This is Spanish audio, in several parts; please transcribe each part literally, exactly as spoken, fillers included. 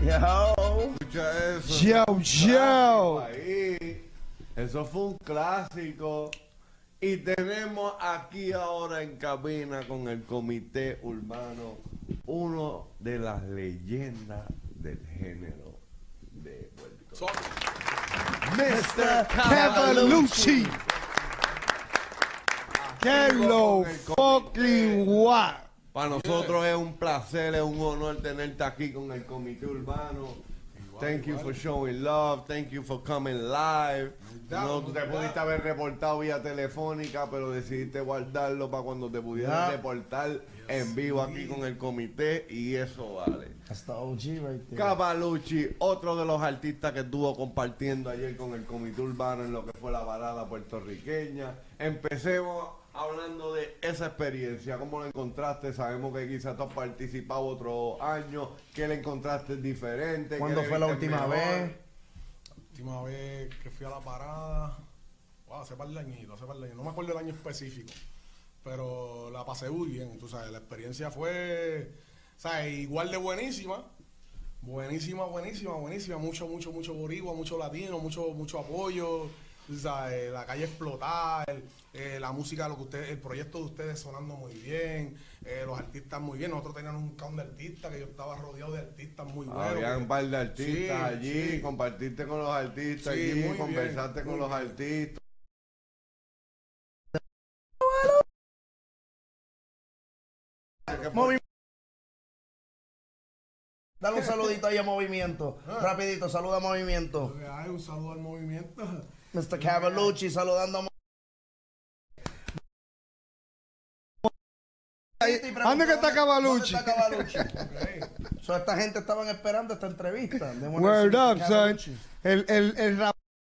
Yo. Escucha eso. Yo, yo. Ahí. Eso fue un clásico. Y tenemos aquí ahora en cabina con el Comité Urbano uno de las leyendas del género de Puerto Rico. mister Cavalucci. Que lo fucking what. Para nosotros es un placer, es un honor tenerte aquí con el Comité Urbano. Thank you for showing love. Thank you for coming live. No te pudiste haber reportado vía telefónica, pero decidiste guardarlo para cuando te pudieras reportar en vivo aquí con el comité, y eso vale. Hasta O G right there. Cavalucci, otro de los artistas que estuvo compartiendo ayer con el Comité Urbano en lo que fue la parada puertorriqueña. Empecemos hablando de esa experiencia. ¿Cómo lo encontraste? Sabemos que quizás tú has participado otro año. ¿Qué le encontraste diferente? ¿Cuándo fue la última vez? La última vez que fui a la parada, wow, hace par de añitos, hace par de años. No me acuerdo el año específico, pero la pasé muy bien, tú sabes. La experiencia fue, ¿sabes? Igual de buenísima. Buenísima, buenísima, buenísima. Mucho, mucho, mucho boricua, mucho latino, mucho, mucho apoyo. O sea, eh, la calle explotar, eh, la música, lo que ustedes, el proyecto de ustedes sonando muy bien, eh, los artistas muy bien. Nosotros teníamos un count de artistas, que yo estaba rodeado de artistas muy buenos. Había un par de artistas Sí, allí, sí. compartiste con los artistas Sí, allí, muy conversaste bien, con muy los bien. artistas. Movi- Dale un saludito ahí a Movimiento. Rapidito, saluda a Movimiento. Ay, un saludo al movimiento. mister Cavalucci saludando a Mo- ¿Dónde que está Cavalucci? ¿Dónde está Cavalucci? So, esta gente estaban esperando esta entrevista. They wanna Word see up, mister son. Cavalucci. El, el, el rap-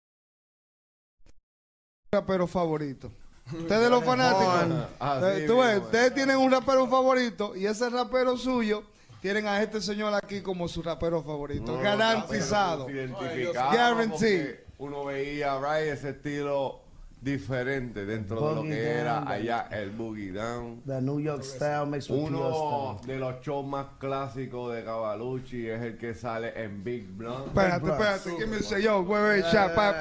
rapero favorito. Ustedes los fanáticos. Así eh, tú ves, mismo, ustedes tienen un rapero favorito y ese rapero suyo tienen a este señor aquí como su rapero favorito. No, garantizado. pero nos identificamos Guarantee. porque uno veía, right, ese estilo diferente dentro de lo Boogie que era down, allá el Boogie Down. The New York style mixed with New York Uno style. de los shows más clásicos de Cavalucci es el que sale en Big Blonde. Espérate, espérate, que me dice yo, wait, wait, chat, pa-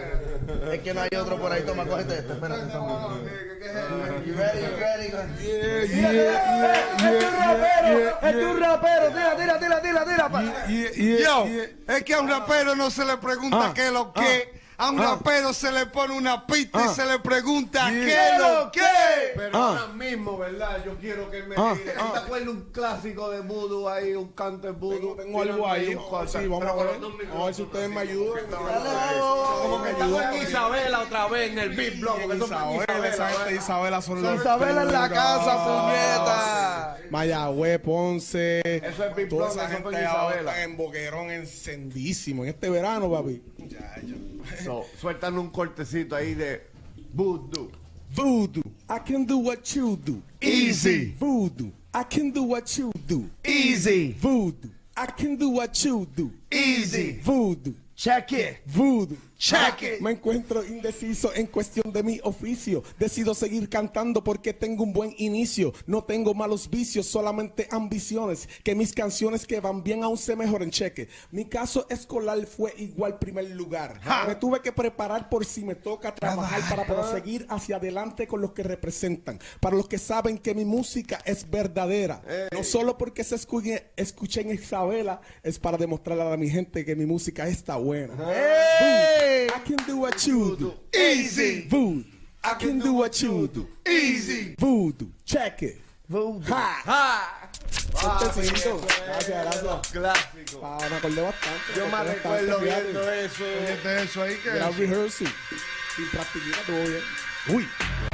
Es que no hay otro por ahí, toma, cógete este, espérate. toma. You ready, you ready? Yeah, Tira, yeah, tira, yeah, es tu yeah, rapero, yeah, es tu rapero, tira, tira, tira, tira, tira. pa- yeah, yeah, Yo, es que a un rapero no se le pregunta Ah, qué es lo que. A un ah. rapero se le pone una pista y Ah. se le pregunta Yeah. qué es lo que. Pero Ah. ahora mismo, ¿verdad? Yo quiero que me Ah. diga. ¿Tú ¿Te acuerdas un clásico de voodoo ahí, un canto de voodoo? Tengo, tengo algo ahí. un cosas. Sí, vamos Pero a con ver. los dos Vamos a ver si micrófonos, ustedes me así, ayudan. como que Dale, estamos- Como que dale. estamos en Isabela otra vez en el Big Block. Porque eso fue en Isabela, esa gente de Isabela. Isabela son los Isabela en la duros. casa, puñeta. Mayagüez, Ponce. Eso es Big Toda Block, esa eso fue gente en ahora Isabela. está en Boquerón encendísimo. En este verano, papi. Ya, ya. So, sueltan un cortecito ahí de voodoo. Voodoo, I can do what you do. Easy. Voodoo, I can do what you do. Easy, Voodoo, I can do what you do. easy. Voodoo, Check it. voodoo. Check it. Me encuentro indeciso en cuestión de mi oficio. Decido seguir cantando porque tengo un buen inicio. No tengo malos vicios, solamente ambiciones. Que mis canciones que van bien aún se mejoren. Cheque. Mi caso escolar fue igual primer lugar. Me tuve que preparar por si me toca trabajar para proseguir hacia adelante con los que representan. Para los que saben que mi música es verdadera. No solo porque se escuche, escuché en Isabela, es para demostrarle a mi gente que mi música está buena. Hey. I can do what you do. Easy. Voodoo. I can do what you do. Easy. Voodoo. Check it. Voodoo. Ha. ¡Ah! Fuertecito. Eso es Gracias, gracias. Clásico. Ah, me acordé bastante. Yo me acordé recuerdo bastante, viendo fíjate. eso. Oye, eso ahí que. Gran rehearsal. Sin practicar, todo bien. Uy.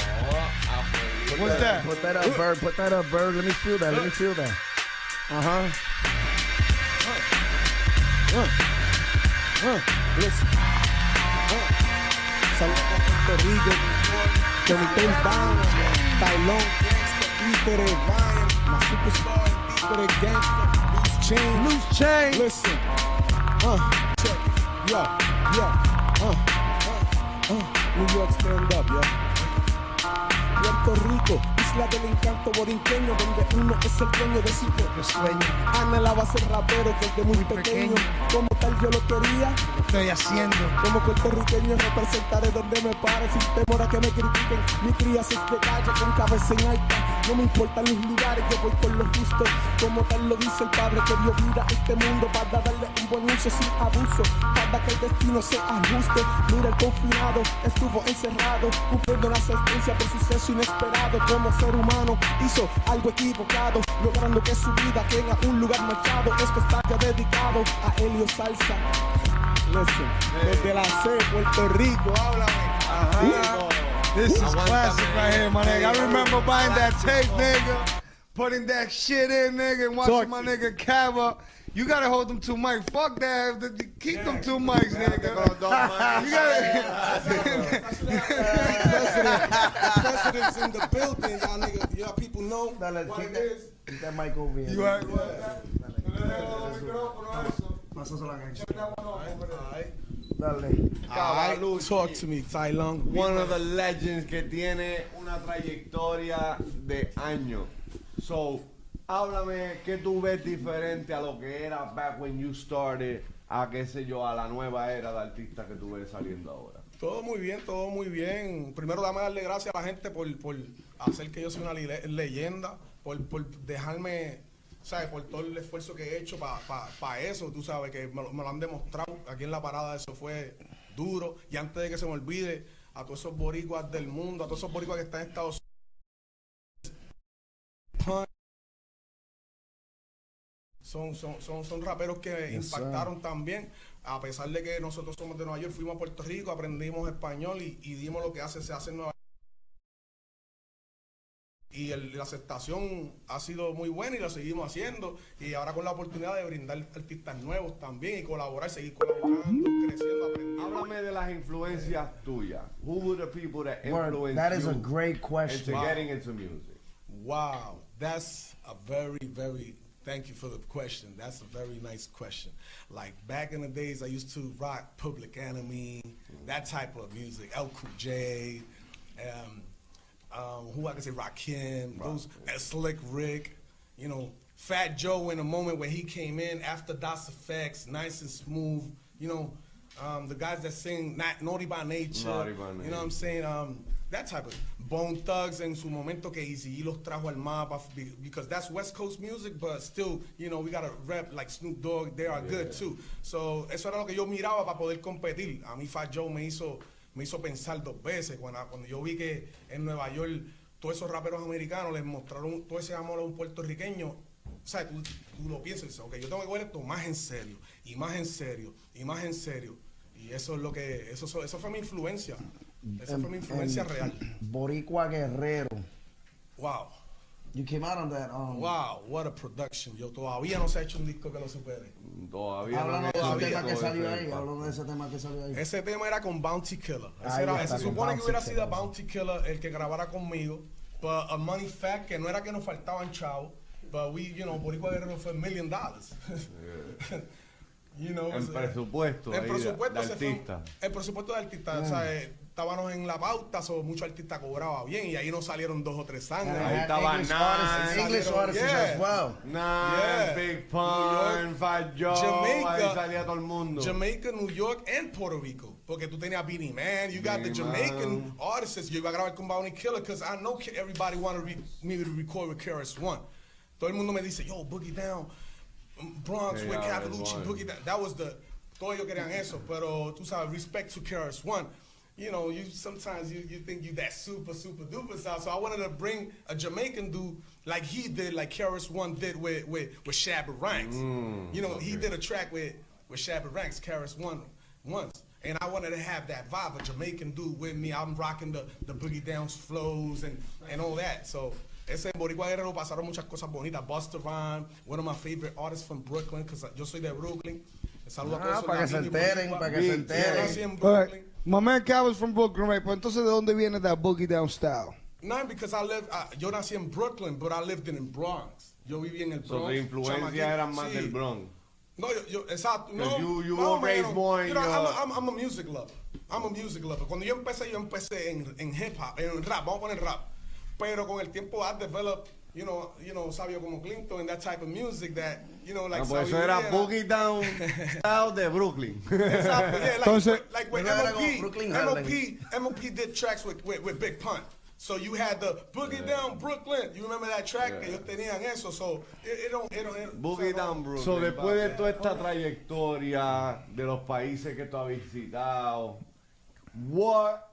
What's that? Put that up, Bird. Put that up, Bird. Let me feel that. Let me feel that. Ajá. Uh. Uh. Listen. Uh. Saludos a Puerto Rico. Comité Urbano. Tailón. Títere Ryan. My superstar. Títere Gangsta. Loose Chain. Loose chain. Listen. Uh. Check. Yo. Yo. Uh. Uh. Uh. New York stand up, yo. Puerto Rico, isla del encanto borinqueño, donde uno es el dueño de su propio sueño. Anhelaba ser rapero desde muy, muy pequeño. pequeño, como tal yo lo quería. Estoy haciendo. Como puertorriqueño representaré donde me pare, sin temor a que me critiquen. Mi cría es de calle con cabeza en alta. No me importan los lugares, yo voy con lo justo. Como tal lo dice el padre que dio vida a este mundo, para darle un buen uso sin abuso, para que el destino se ajuste. Mira, el confinado estuvo encerrado, cumpliendo la sentencia por suceso inesperado. Como ser humano hizo algo equivocado, logrando que su vida quede a un lugar manchado. Esto está ya dedicado a Helio Salsa. Listen, desde la C, Puerto Rico, háblame. Ajá. This is classic right here, my nigga. I remember buying that tape, nigga, putting that shit in, nigga, and watching my nigga Cava. You gotta hold them two mics. Fuck that. Keep yeah, them two mics, nigga. You gotta. President's in the building, y'all nigga. Y'all people know Dale, what it that, is. Keep that mic over here. You right? Dale. Talk to me, Tai Lung. One of the legends que tiene una trayectoria de años. So, háblame, ¿qué tú ves diferente a lo que era back when you started, a qué sé yo, a la nueva era de artistas que tú ves saliendo ahora? Todo muy bien, todo muy bien. Primero, dame darle gracias a la gente por, por hacer que yo sea una le leyenda, por, por dejarme, ¿sabes? Por todo el esfuerzo que he hecho para pa, pa eso, tú sabes, que me lo, me lo han demostrado. Aquí en la parada eso fue duro. Y antes de que se me olvide, a todos esos boricuas del mundo, a todos esos boricuas que están en Estados Unidos, Son, son, son, son raperos que yes, impactaron sir. también. A pesar de que nosotros somos de Nueva York, fuimos a Puerto Rico, aprendimos español y, y dimos lo que hace, se hace en Nueva York. Y el, la aceptación ha sido muy buena y lo seguimos haciendo. Y ahora con la oportunidad de brindar artistas nuevos también y colaborar, seguir colaborando, creciendo, aprendiendo. Háblame de las influencias tuyas. Who were the people that influenced that is you a great question. into wow. getting into music? Wow, that's a very, very... Thank you for the question. That's a very nice question. Like back in the days, I used to rock Public Enemy, that type of music, El Cool J, um, um, who I can say, Rakim, Rock. those uh, Slick Rick, you know, Fat Joe in a moment when he came in after Das Effects, Nice and Smooth, you know, um, the guys that sing not, Naughty by Nature, Naughty by Nature. You know what I'm saying? Um, that type of Bone Thugs en su momento que Eazy los trajo al mapa because that's West Coast music, but still, you know, we got a rep like Snoop Dogg, they are yeah. good too. So eso era lo que yo miraba para poder competir. A mí Fat Joe me hizo, me hizo pensar dos veces cuando, cuando yo vi que en Nueva York todos esos raperos americanos les mostraron todo ese amor a un puertorriqueño. O sea, tú, tú lo piensas y dices, ok, yo tengo que ver esto más en serio, y más en serio, y más en serio. Y eso es lo que, eso, eso fue mi influencia. Esa fue mi influencia real. Boricua Guerrero. Wow. You came out on that. Um, wow, what a production. Yo todavía no se ha hecho un disco que lo supere. Todavía Háblanos no de ese tema que salió ahí. Háblanos de ese tema que salió ahí. Ese tema era con Bounty Killer. Ese Ahí era, está, se con supone Bounty que hubiera Killer. sido Bounty Killer el que grabara conmigo. But a money fact, que no era que nos faltaban chavos. But we, you know, Boricua Guerrero fue million dollars. Yeah. You know, en presupuesto, el ahí presupuesto de, de se fue, artista. el presupuesto de artista, Mm. o sea, eh, estábamos en la pauta, so, muchos artistas cobraban bien y ahí nos salieron dos o tres sangres. And I Ahí had estaba English Nas, artists, English salieron- artists yeah. as well. Nas, Yeah. Big Pun, Fat Joe, Jamaica, ahí salía todo el mundo. Jamaica, New York and Puerto Rico. Porque tú tenías Beanie Man, you got the Beanie Jamaican Man. artists. Yo iba a grabar con Bounty Killer because I know everybody wanted re me to record with K R S One. Todo el mundo me dice, yo, Boogie Down, Bronx Yeah, with yeah, Cavalucci, that's Boogie Down. That was the, todos ellos querían eso. Pero tú sabes, respect to K R S One. You know, you sometimes you, you think you that super, super duper stuff. So I wanted to bring a Jamaican dude like he did, like K R S One did with, with, with Shabba Ranks. Mm, you know, okay. he did a track with, with Shabba Ranks, K R S One once. And I wanted to have that vibe, a Jamaican dude with me. I'm rocking the, the Boogie Downs flows and, and all that. So, ese en Boricua Guerrero pasaron muchas cosas bonitas. Busta Rhymes, one of my favorite artists from Brooklyn, because yo soy de Brooklyn. Saludo Ah, a todos para que se esos enteren, latinos para que se boricuas. Yo nací enteren. en All Brooklyn. right. My man Calvin's from Brooklyn, right? Pero entonces, ¿de dónde viene that boogie down style? No, because I live, uh, yo nací en Brooklyn, but I lived in the Bronx. Yo viví en el Bronx. So, tu influencia chamaquín. eran más Sí. del Bronx. No, yo, yo, exacto. No, you- you más o were raised menos. more in You know, your- I'm, a, I'm, I'm a music lover. I'm a music lover. Cuando yo empecé, yo empecé en, en hip hop, en rap. Vamos a poner rap. pero con el tiempo I developed, you know, you know, Sabio como Clinton and that type of music that, you know, like Ah, pues Sabio eso era Rivera. Boogie Down Style de Brooklyn. Exactly, yeah, like, Entonces- like with Eso era M O como P, Brooklyn M O Harlem. P, M O P did tracks with, with, with Big Pun. So you had the Boogie Down Brooklyn. You remember that track? Yeah. Ellos tenían eso. So it, it don't, it don't, it, Boogie so, Down Brooklyn. So, después de toda esta trayectoria de los países que tú has visitado, what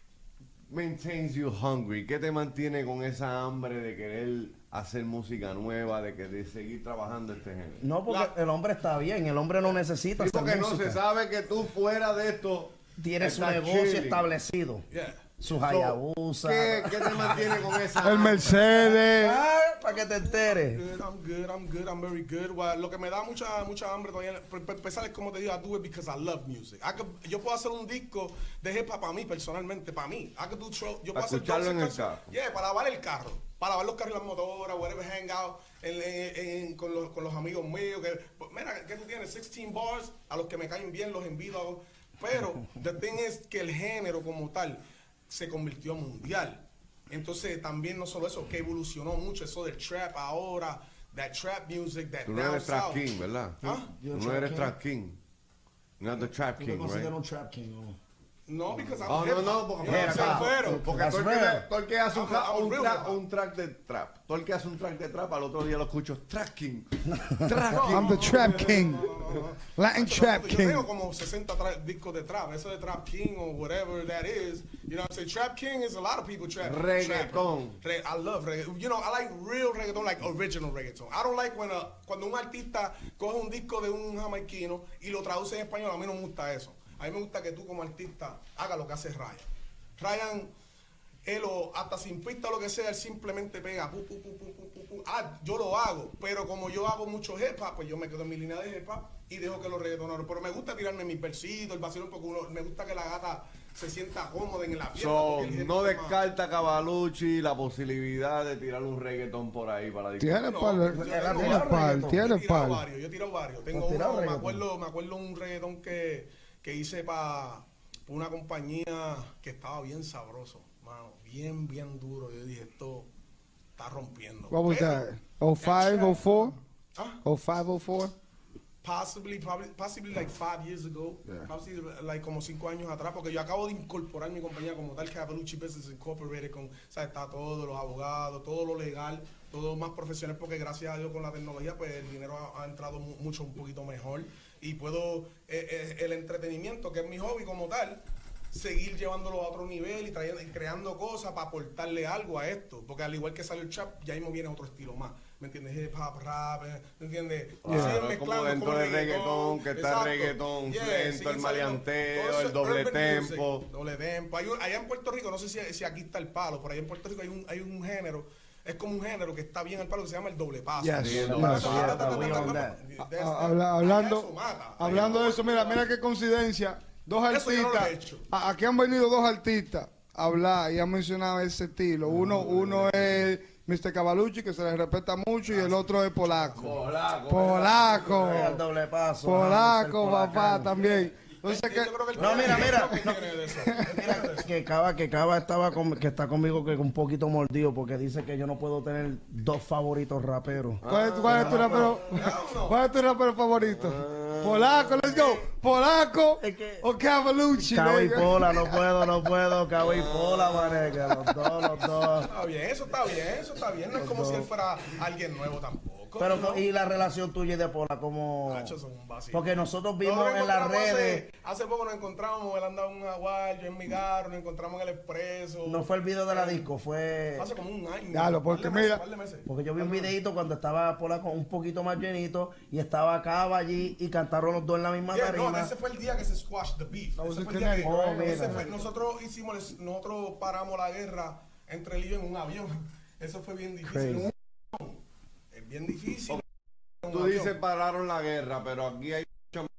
maintains you hungry? ¿Qué te mantiene con esa hambre de querer hacer música nueva, de querer seguir trabajando este género? No, porque el hombre está bien, el hombre no necesita Sí, hacer porque no música. se sabe que tú fuera de esto Tiene su estás negocio chilling. establecido, Yeah. su So, Hayabusa. ¿qué, ¿Qué te mantiene con esa El hambre? Mercedes. Ah, para que te enteres. Good, I'm good, I'm good, I'm very good. Well, lo que me da mucha mucha hambre todavía, para empezar es como te digo, I do it because I love music. I could, yo puedo hacer un disco de hip hop para mí, personalmente, para mí. I could do tro- yo Para puedo hacer escucharlo doce en el canciones. carro. Yeah, para lavar el carro, para lavar los carros y las motoras, whatever, hang out en- en- en- con, los, con los amigos míos. Que, pues, mira, que tú tienes dieciséis bars, a los que me caen bien los envío. Pero, the thing is que el género como tal se convirtió mundial. Entonces también no solo eso, que evolucionó mucho eso del trap ahora, that trap music, that Tú no down eres Trap south. King, ¿verdad? ¿Ah? Tú no eres Trap King. Not the Trap ¿Tú te King, consideras right? un trap king o no? No, because I'm Oh, hip no, hop. no, porque, You know what I'm saying? hip hop. Pero, porque That's todo el, que, real. todo el que hace un, I'm- tra- I'm un, real tra- hip hop. un track de trap, todo el que hace un track de trap, al otro día lo escucho, Trap King. Trap King. I'm the Trap King. Latin Trap Yo King. tengo como sesenta tra- discos de trap. Eso de Trap King or whatever that is. You know what I'm saying? Trap King is a lot of people trap. Reggaeton. Trap. Re- I love reggaeton. You know, I like real reggaeton, like original reggaeton. I don't like when a, cuando un artista coge un disco de un jamaiquino y lo traduce en español. A mí no me gusta eso. A mí me gusta que tú como artista hagas lo que hace Ryan. Ryan, él o hasta sin pista o lo que sea, él simplemente pega. Pu, pu, pu, pu, pu, pu, pu. Ah, yo lo hago, pero como yo hago mucho hip hop, pues yo me quedo en mi línea de hip hop y dejo que los reggaetoneros. Pero me gusta tirarme mis versitos, el vacilón, porque uno, me gusta que la gata se sienta cómoda en la fiesta. So, porque el hip no hop es más- descarta Cavalucci la posibilidad de tirar un reggaetón por ahí para la Tiene No, par, yo tiene tengo par, reggaetón. tiene Yo he tirado par. varios, yo he tirado varios. Tengo ¿Has tirado uno, me reggaetón? acuerdo, me acuerdo un reggaetón que, que hice para una compañía que estaba bien sabroso, mano, bien, bien duro. Yo dije, esto está rompiendo. What was Pero, that? oh five, oh four? ¿Ah? oh five, oh four? Possibly, probably, possibly like five years ago. Yeah. Possibly like como cinco años atrás, porque yo acabo de incorporar mi compañía como tal, Cavalucci Business Incorporated, con, o sea, está todo, los abogados, todo lo legal, todo más profesional, porque gracias a Dios con la tecnología, pues el dinero ha, ha entrado mu- mucho, un poquito mejor. Y puedo, eh, eh, el entretenimiento, que es mi hobby como tal, seguir llevándolo a otro nivel y, trayendo, y creando cosas para aportarle algo a esto. Porque al igual que salió el trap, ya mismo viene otro estilo más. ¿Me entiendes? Hip hop, rap, eh, ¿me entiendes? Claro, Siguen como mezclando dentro como del reggaetón, que está el exacto. reggaetón Yeah, lento, siguen el saliendo maleanteo, todo eso el doble urban tempo. music, doble tempo. Hay un- allá en Puerto Rico, no sé si, si aquí está el palo, pero allá en Puerto Rico hay un, hay un género, es como un género que está bien al palo que se llama el doble paso. Yes, Sí, el yes. doble paso. we on that. That's- Ah, habla- hablando, eso mata. hablando de eso, mira, mira qué coincidencia. Dos Eso yo no lo he artistas. hecho. a- Aquí han venido dos artistas a hablar y han mencionado ese estilo. Uno, uno es mister Cavalucci, que se le respeta mucho, y el otro es Polaco. Polaco. Polaco. El doble paso. Polaco, el papá, polacano. también. Entonces, Yo que, creo que el No, mira, mira, que no. tiene de eso. Él tiene de eso. Que Cava, que Cava estaba con- que está conmigo que un poquito mordido porque dice que yo no puedo tener dos favoritos raperos. ¿cuál, es, cuál es tu rapero? no. ¿Cuál es tu rapero favorito? Polaco, let's go. Polaco Es que- o Cavalucci. Cava y nigga? Pola, no puedo, no puedo. Cava y Pola, maneja, los dos, los dos. Está bien, eso está bien, eso está bien. No es como si él fuera alguien nuevo tampoco. Pero, ¿no? y la relación tuya y de Pola, como. Macho, son un vacío. Porque nosotros vimos Nosotros en las encontramos redes. Hace, hace poco nos encontramos, él andaba en un jaguar, yo en mi carro, nos encontramos en el expreso. No fue el video de la disco, fue. Hace como un año. Claro, porque par de meses, mira- par de meses. Porque yo vi un videito cuando estaba Pola con un poquito más llenito y estaba Cava allí y cantaron los dos en la misma Yeah, no, tarima. ese fue el día que se squashed the beef. That was Ese in fue el día que- Connecticut, right? ese Oh, fue- mira. nosotros hicimos, nosotros paramos la guerra entre él y yo en un avión. Eso fue bien difícil. Crazy. En un avión. Es bien difícil. en un Tú avión. dices pararon la guerra, pero aquí hay muchos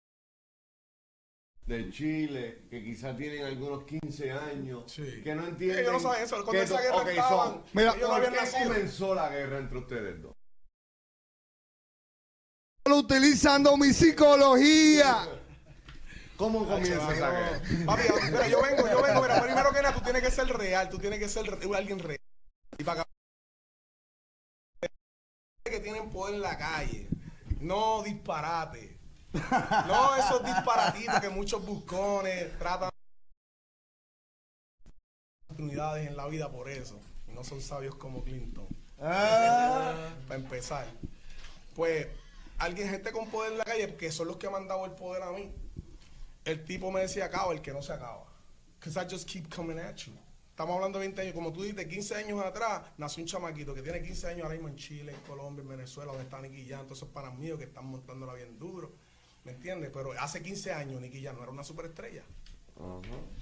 de Chile que quizás tienen algunos quince años Sí. que no entienden. Ellos no saben eso. Cuando que esa to- guerra ok, estaban, so, Mira, ellos no ¿por habían qué nacido. comenzó la guerra entre ustedes dos? Utilizando mi psicología. ¿Cómo comienza esa guerra? Papi, mira, yo vengo, yo vengo, mira, primero que nada, tú tienes que ser real, tú tienes que ser re- alguien real. Y para que tienen poder en la calle, no disparate. No esos disparatitos que muchos buscones tratan oportunidades en la vida por eso. Y no son sabios como Clinton. Ah. Para empezar. Pues, alguien, gente con poder en la calle, que son los que me han dado el poder a mí. El tipo me decía, acaba el que no se acaba. Because I just keep coming at you. Estamos hablando de veinte años, como tú dices, quince años atrás, nació un chamaquito que tiene quince años ahora mismo en Chile, en Colombia, en Venezuela, donde está Nicky Jam, todos esos panas míos que están montándola bien duro. ¿Me entiendes? Pero hace quince años Nicky Jam no era una superestrella. Ajá.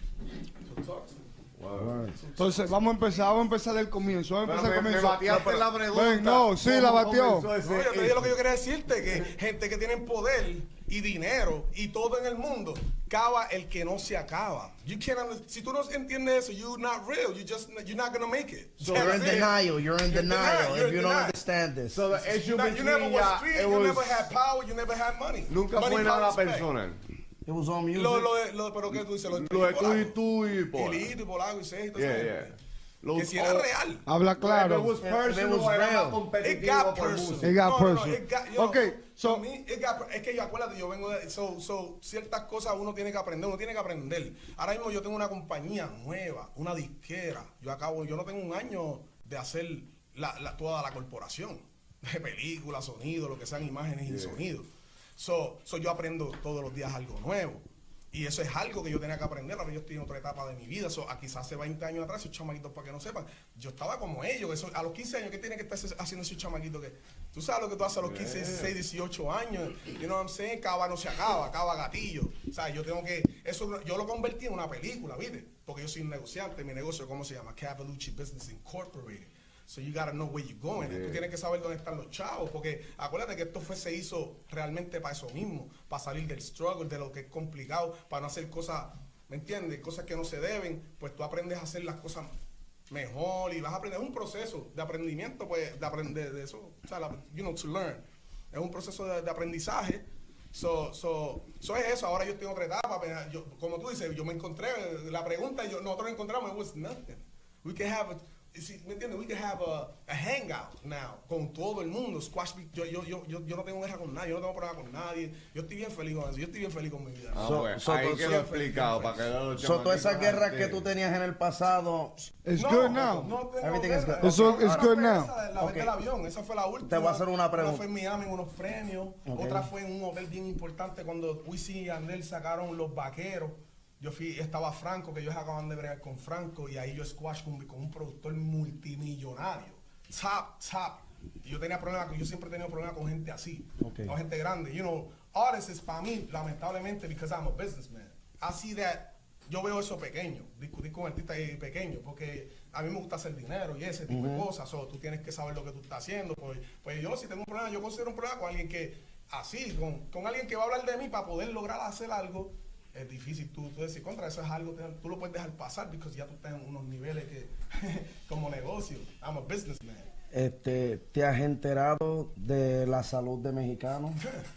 So talk to me. Wow. Entonces, vamos a empezar, vamos a empezar del comienzo. Vamos a Pero empezar me, del me comienzo. bateaste la pregunta. Ven, no, sí, la ¿Cómo batió. comenzó ese- No, yo te dije lo que yo quería decirte, que gente que tiene poder y dinero y todo en el mundo, acaba el que no se acaba. You can't under- si tú no entiendes eso, you're not real. You just you're not gonna make it. So you're in That's it. denial. You're in You're denial denied, you're if you in don't denial. understand this. So the issue Now, you never between was ya, street, it you was- never had power, you never had money. nunca Money, fue power, nada respect. personal. It was on music. Lo, lo de, lo de, pero ¿qué tú dices? Lo, Lo de tú y tú y Y Pola. Lito y Polaco y Seis y todo Yeah, eso. yeah. Que Los- si era oh, real. Habla If it claro. was If it personal, was era real. más competitivo It got por personal. música. It got no, no, no, personal. it got- yo- Okay, so- to me, it got- es que yo acuérdate, yo vengo de, so, so, ciertas cosas uno tiene que aprender, uno tiene que aprender. Ahora mismo yo tengo una compañía nueva, una disquera. Yo acabo, yo no tengo un año de hacer la, la- toda la corporación de películas, sonido, lo que sean imágenes y sonidos. So, so yo aprendo todos los días algo nuevo. Y eso es algo que yo tenía que aprender. Ahora yo estoy en otra etapa de mi vida. So, a quizás hace veinte años atrás, esos chamaquitos, para que no sepan, yo estaba como ellos. Eso, a los quince años, ¿qué tiene que estar haciendo ese chamaquito? Que, tú sabes lo que tú haces a los quince, dieciséis, dieciocho años. You know what I'm saying? Acaba no se acaba, acaba gatillo. O sea, yo tengo que. Eso yo lo convertí en una película, ¿viste? Porque yo soy un negociante. Mi negocio, ¿cómo se llama? Cavalucci Business Incorporated. So you gotta know where you're going. Yeah. Tú tienes que saber dónde están los chavos, porque acuérdate que esto fue, se hizo realmente para eso mismo, para salir del struggle, de lo que es complicado, para no hacer cosas, ¿me entiendes? Cosas que no se deben, pues tú aprendes a hacer las cosas mejor y vas a aprender. Es un proceso de aprendimiento, pues, de aprender de eso, o sea, la, you know, to learn. Es un proceso de, de aprendizaje. So, so, so es eso. Ahora yo estoy en otra etapa. Pero yo, como tú dices, yo me encontré, la pregunta, yo, nosotros encontramos, it was nothing. We can have a, si, ¿me entiendes? We can have a, a hangout now con todo el mundo. Squash, yo, yo, yo, yo, yo no tengo guerra con nadie, yo no tengo problema con nadie. Yo estoy bien feliz con eso. Yo estoy bien feliz con mi vida. Ah, So- pues, so- ahí so- quedó so- explicado para que los So, todas esas chamaquitos guerras antes- que tú tenías en el pasado, It's No, good now. no tengo Everything is guerra. good. It's all- Ahora it's good fue now. esa, la vez Okay. del avión, esa fue la última. Te voy a hacer una pregunta. fue en Miami en unos premios. Okay. Otra fue en un hotel bien importante cuando Wisin y Yandel sacaron Los Vaqueros. Yo fui, estaba Franco, que ellos acaban de bregar con Franco, y ahí yo squash con, con un productor multimillonario. Top, top. Y yo tenía problemas, yo siempre he tenido problemas con gente así. Okay. Con gente grande. You know, artists para mí, lamentablemente, because I'm a businessman. I see that, yo veo eso pequeño, discutir con artistas pequeños, porque a mí me gusta hacer dinero y ese tipo de cosas. So, tú tienes que saber lo que tú estás haciendo. Pues, pues yo si tengo un problema, yo considero un problema con alguien que, así, con, con alguien que va a hablar de mí para poder lograr hacer algo. Es difícil tú, tú decir contra eso es algo, tú lo puedes dejar pasar porque ya tú estás en unos niveles que como negocio. I'm a businessman. este, ¿te has enterado de la salud de mexicanos?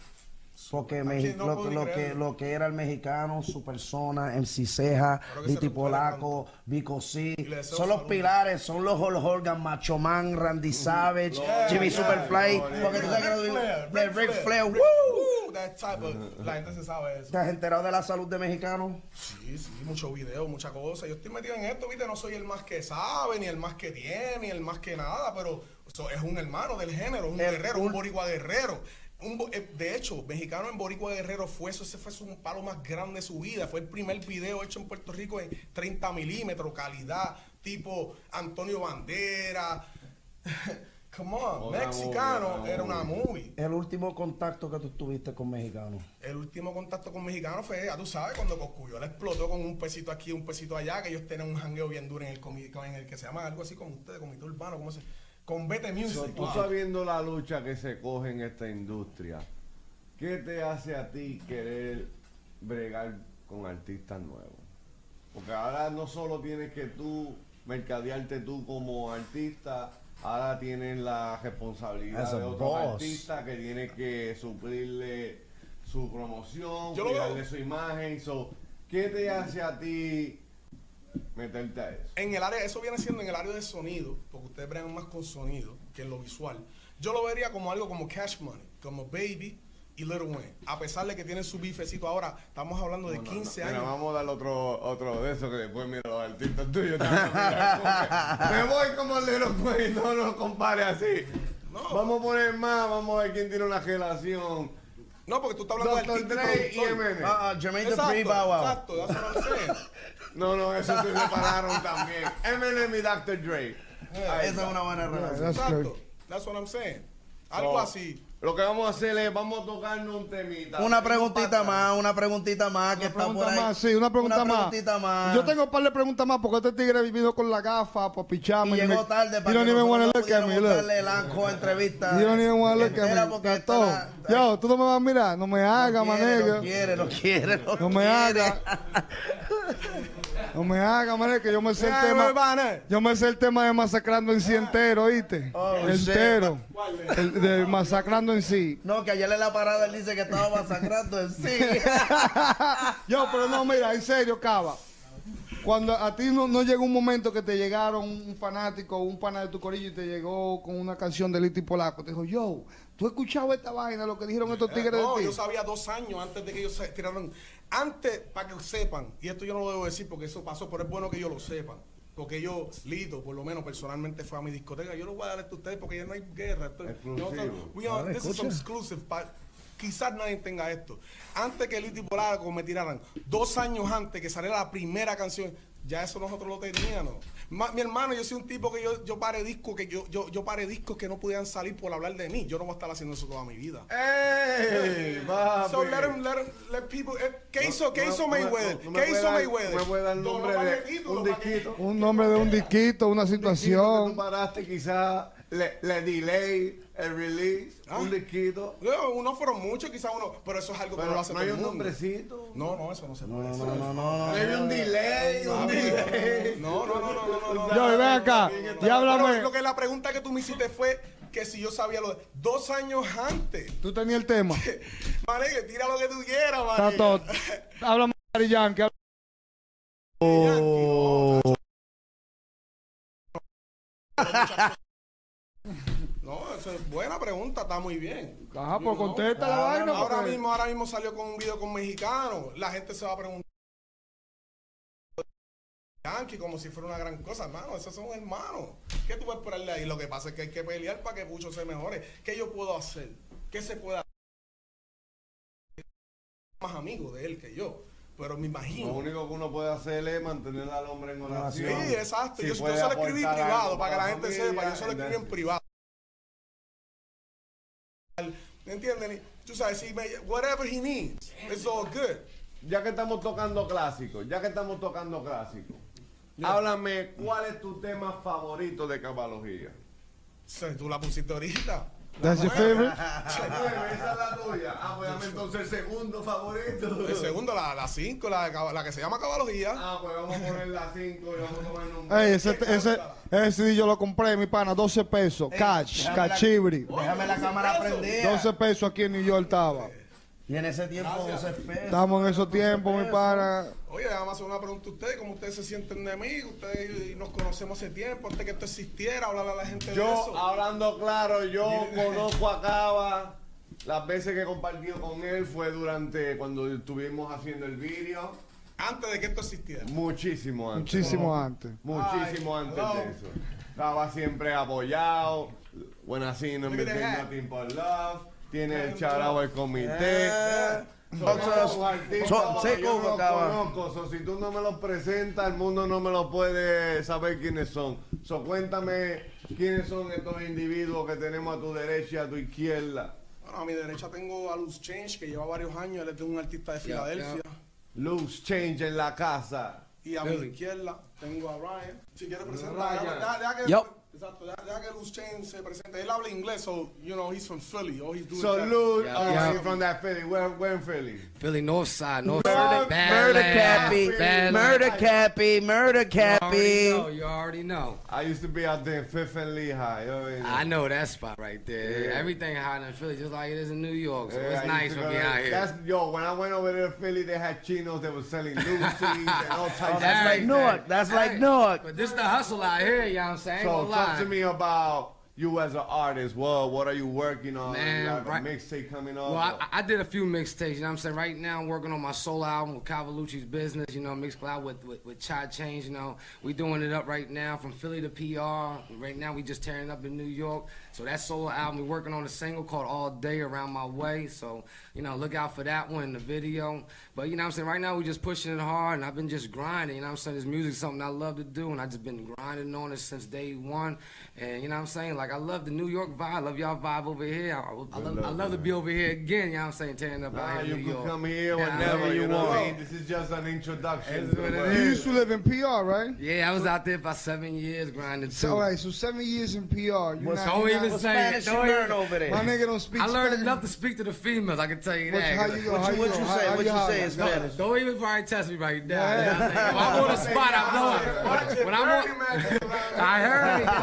Porque Aquí Mexi- no lo, puedo lo ni que, creerlo. lo que era el mexicano, su persona, M C Ceja, Creo que se Viti recupera Polaco, Vico C, Y le deseo son los salud. pilares, son los Hulk Hogan, Macho Man, Randy Savage, Yeah, Jimmy yeah, Superfly, yeah, porque tú sabes que Ric lo- Flair, de Ric Ric Flair, Flair, Ric- ¡woo! Woo, that type of, la gente se sabe eso. ¿Te has enterado de la salud de mexicanos? Sí, sí, muchos videos, muchas cosas. Yo estoy metido en esto, viste, no soy el más que sabe, ni el más que tiene, ni el más que nada, pero so, es un hermano del género, un El guerrero, ul- un boricua guerrero. Un bo- eh, de hecho, mexicano en boricua guerrero fue eso, ese fue su palo más grande de su vida. Fue el primer video hecho en Puerto Rico en treinta milímetros, calidad, tipo Antonio Bandera. Come on, Otra mexicano, movie, era otra una movie. movie. El último contacto que tú tuviste con mexicanos. El último contacto con mexicanos fue, ya tú sabes, cuando Coscuyo le explotó con un pesito aquí, un pesito allá, que ellos tienen un jangueo bien duro en el, comi- en el que se llama algo así como ustedes, comité urbano, ¿cómo se Con Vete So, Music. tú sabiendo la lucha que se coge en esta industria, ¿qué te hace a ti querer bregar con artistas nuevos? Porque ahora no solo tienes que tú mercadearte tú como artista, ahora tienes la responsabilidad As a de otros boss. artistas que tienes que suplirle su promoción, Yo lo cuidarle veo- su imagen. So, ¿qué te hace a ti meterte a eso. En el área, eso viene siendo en el área de sonido, porque ustedes bregan más con sonido que en lo visual. Yo lo vería como algo como Cash Money, como Baby y Lil Wayne. A pesar de que tienen su bifecito ahora, estamos hablando de No, no, quince no. años. Mira, vamos a dar otro, otro de esos que después mira los artistas tuyos. Me voy como el Lil Wayne, no nos compare así. No. Vamos a poner más, vamos a ver quién tiene una relación. No, porque tú estás hablando doctor del Dre y Eminem. Ah, ah, Jermaine Exacto, Dupri, Bow Wow. exacto, that's what I'm saying. No, no, esos se separaron también. Eminem y doctor Dre. Esa es una buena relación. That's Exacto, good. that's what I'm saying. Algo So, así. Lo que vamos a hacer es, vamos a tocarnos un temita. Una preguntita más, una preguntita más que Una está por pregunta ahí. más, sí, una pregunta más. preguntita más. Yo tengo un par de preguntas más porque este tigre vino con la gafa para Y picharme. llegó me- tarde You para don't que even wanna nosotros look at me, pudiéramos look. darle el anco entrevista. You don't even wanna look entera at me. porque Está esta todo. la- Yo, tú no me vas a mirar, no me hagas, no quiere, manega. no quiere, no quiere, no, No me quiere. hagas. No me hagas, manega, que yo me sé el Ay, tema. hermana. Yo me sé el tema de Masacrando en sí entero, ¿oíste? Oh, entero. shit. El de Masacrando en sí. No, que ayer en la parada él dice que estaba masacrando en sí. Yo, pero no, mira, en serio, Cava. Cuando a ti no, no llegó un momento que te llegaron un fanático, un pana de tu corillo y te llegó con una canción de Liti Polaco, te dijo, yo, ¿tú has escuchado esta vaina, lo que dijeron estos tigres No, de yo ti? sabía dos años antes de que ellos se tiraron. Antes, para que sepan, y esto yo no lo debo decir porque eso pasó, pero es bueno que ellos lo sepan. Porque yo, Lito, por lo menos personalmente fue a mi discoteca. Yo lo voy a dar esto a ustedes porque ya no hay guerra. Esto, Exclusivo. nosotros- we are- this is exclusive. pa- quizás nadie tenga esto. Antes que Lito y Polaco me tiraran, dos años antes que saliera la primera canción, ya eso nosotros lo teníamos. Ma- mi hermano, yo soy un tipo que yo, yo paré discos que yo, yo, yo paré discos que no podían salir por hablar de mí. Yo no voy a estar haciendo eso toda mi vida. ¡Ey! Papi. So let him, let him, let people. eh, ¿Qué hizo, ¿qué No, hizo no, Mayweather? no me ¿Qué puede hizo dar- Mayweather? no me puede dar el No, no, nombre para de el título, un para que- disquito. Un nombre de un disquito, una Que tú situación. paraste quizás, le, le delay el release, Ah. un disquito. No, uno fueron muchos, quizás uno, pero eso es algo que Pero no lo hace no todo hay el un mundo. nombrecito. No, no, eso no se puede. No, hacer. no, no, no, no. Maybe un delay, un delay. No, no, no, no, no, no, no. Yo, y ven acá, y Pero háblame. lo que la pregunta que tú me hiciste fue que si yo sabía lo de dos años antes. Tú tenías el tema. Manegue, tira lo que tú quieras, Está manegue. todo. Háblame de Daddy Yankee. habla- No, eso es buena pregunta, está muy bien. Ajá, pues No, contesta la vaina. Ahora porque- mismo, ahora mismo salió con un video con mexicano. La gente se va a preguntar. Yankee como si fuera una gran cosa, hermano. Esos son hermanos. ¿Qué tú puedes esperarle ahí? Lo que pasa es que hay que pelear para que Pucho se mejore. ¿Qué yo puedo hacer? ¿Qué se puede hacer? Más amigo de él que yo. Pero me Lo imagino. único que uno puede hacer es mantener al hombre en Sí, oración. exacto. Si yo, yo puede se lo escribí en aportar privado algo para que la para gente familia, sepa. Yo se lo escribí en that's- privado. ¿Me entienden? Tú sabes, si me, whatever he needs, it's all good. Ya que estamos tocando clásicos, ya que estamos tocando clásicos, háblame, ¿cuál es tu tema favorito de cabalogía? Sí, tú la pusiste ahorita. That's your favorite? Esa es la tuya. Ah, pues dame entonces el segundo favorito. El segundo, la, la cinco, la, de cab- la que se llama cabalogía. Ah, pues vamos a poner la cinco y vamos a tomarnos un... Ey, ese, ese, ese C D yo lo compré, mi pana, doce pesos. Cash, déjame la- cachibri. Déjame la cámara prendida. doce pesos aquí en New York estaba. Y en ese tiempo doce pesos. Estamos en esos tiempos, mi pana. Oye, vamos a hacer una pregunta a ustedes, ¿cómo ustedes se sienten de mí? Ustedes nos conocemos hace tiempo, antes que esto existiera, hablarle a la gente de Yo, eso. hablando claro, yo conozco a Cava. Las veces que he compartido con él fue durante cuando estuvimos haciendo el vídeo. Antes de que esto existiera. Muchísimo antes. Muchísimo antes. Muchísimo Ay, antes hello. de eso. Cava siempre apoyado. Buena así, no Look at the invirtiendo hat. Nothing but Love. Tiene el charao al comité. Eh, Son Nosotros- los artistas son- como sé yo cómo, no Cava. conozco, so, si tú no me los presentas, el mundo no me lo puede saber quiénes son. So, cuéntame quiénes son estos individuos que tenemos a tu derecha y a tu izquierda. Bueno, a mi derecha tengo a Luz Change, que lleva varios años, él es de un artista de Filadelfia. Loose change en la casa. Y a mi izquierda tengo a Ryan. Si quieres presentar, Ryan. deja- deja que- Yo. Exacto, ya, ya que Loose Change se presenta, él habla inglés, so, you know, he's from Philly. All he's doing So, is Lou, Yeah. oh, Yeah. you're from that Philly. Where, where in Philly? Philly North Side, North Murder, Side. murder Cappy, Bad murder Cappy, murder You already Cappy. know, you already know. I used to be out there in Fifth and Lehigh. You already know. I know that spot right there. Yeah. Everything hot in Philly, just like it is in New York. So Yeah, it's I nice used to for go me there. out here. That's, yo, when I went over there to Philly, they had chinos that were selling Lucy's and all types Oh, of that's like Hey, Newark. That's like Hey, Newark. But this the hustle out here, you know what I'm saying? I ain't So gonna talk lie. to me about you as an artist. What what are you working on? Man, you have right- a mixtape coming up? Well, I, I did a few mixtapes, you know what I'm saying? Right now, I'm working on my solo album with Cavalucci's Business, you know, mixed cloud with, with, with Chai Change, you know. We doing it up right now from Philly to P R. Right now, we just tearing up in New York. So that solo album, we're working on a single called All Day Around My Way. So, you know, look out for that one in the video. But, you know what I'm saying? Right now, we're just pushing it hard, and I've been just grinding, you know what I'm saying? This music's something I love to do, and I just been grinding on it since day one. And, you know what I'm saying? Like, I love the New York vibe. I love y'all vibe over here. I, I, love, I love to be over here again, you know what I'm saying? Tearing up Nah, out here you in New can York. come here Yeah, whenever you, you know what I want. mean? This is just an introduction. That's to what the it world. You is. used to live in P R, right? Yeah, I was out there for seven years grinding too. So, all right, so seven years in P R. You What's- not, Don't you even not, say Spanish it. you Don't learn even- over there? my nigga don't speak I learned Spanish. enough to speak to the females. I can tell you What, that. how you go? What how you, what go? you How- say? how What you holler? say in Spanish? Don't even probably test me right now. Yeah. You know what I'm saying? When I'm on the spot, I blow it. When I'm on, I heard it.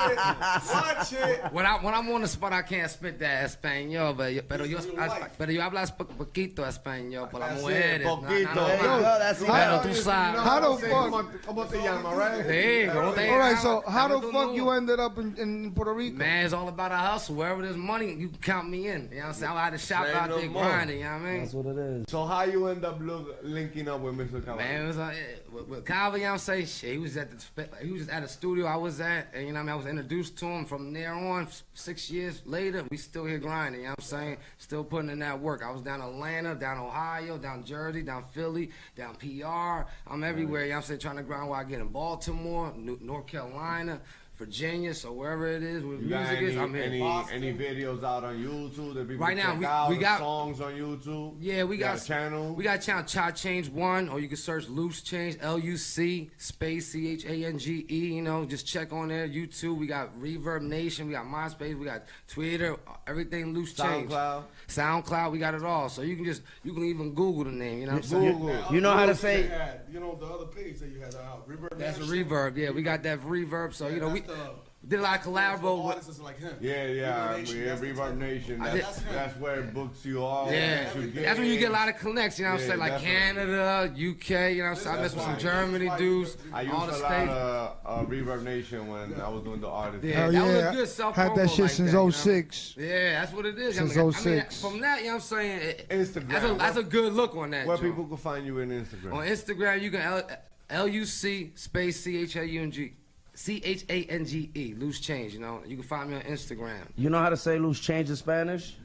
Watch it. When, I, when I'm on the spot, I can't spit that español, pero yo, pero yo, pero yo hablo po- poquito español por las That's mujeres. it, No, poquito. no, There you no, go. That's Pero it. tú sabes. How the Say, fuck? ¿Cómo, cómo te llama, right? Sí, ¿cómo te All right, llamas? so how the Dame tu fuck you número. ended up in, in Puerto Rico? Man, it's all about a hustle. Wherever there's money, you can count me in. You know what I'm saying? I had to shop Say out no there more. grinding, you know what I mean? That's what it is. So how you end up look, linking up with Mister Cavallo? Man, it was uh, with, with Calvin, you know what I'm saying? Shit, he was at the spe- he was at a studio I was at, and you know what I mean? I was introduced to him. From there on, f- six years later, we still here grinding, you know what I'm saying? Still putting in that work. I was down Atlanta, down Ohio, down Jersey, down Philly, down P R. I'm everywhere, you know what I'm saying? Trying to grind where I get in Baltimore, New- North Carolina, Virginia, so wherever it is, where You got music any, is, I'm here. any, any videos out on YouTube that people Right now, check we- out? we got- songs on YouTube. Yeah, we You got, got, a channel. We got a channel, Cha Change One, or you can search Loose Change, L U C space C H A N G E. You know, just check on there. YouTube. We got Reverb Nation. We got MySpace. We got Twitter. Everything Loose Change. SoundCloud. SoundCloud. We got it all. So you can just you can even Google the name. You know what I'm saying? Google. You know how to say. You had, you know, the other page that you had, uh, Reverb. That's a Nation. Reverb. Yeah, we got that Reverb. So you know we That's the- did a lot of collabo with. artists like him. Yeah, yeah, Reverb Nation, we that's have the Reverb type. Nation. I That's, did- that's where it books you all. Yeah, you get that's when you get a in. lot of connects, you know what I'm Yeah, saying? Like definitely. Canada, U K, you know what I'm saying? I mess with some That's Germany dudes, I used all a the lot states. of uh, Reverb Nation when I was doing the artist. Yeah, Hell that was a yeah. good self Had that shit like since that, you know? oh six. Yeah, that's what it is. Since I mean, I mean, oh six. from that, you know what I'm saying? It, Instagram. That's a, that's a good look on that. Where joint. people can find you in Instagram. On Instagram, you can L, L U C space C H A U N G. C H A N G E, Loose Change, you know? You can find me on Instagram. You know how to say loose change in Spanish?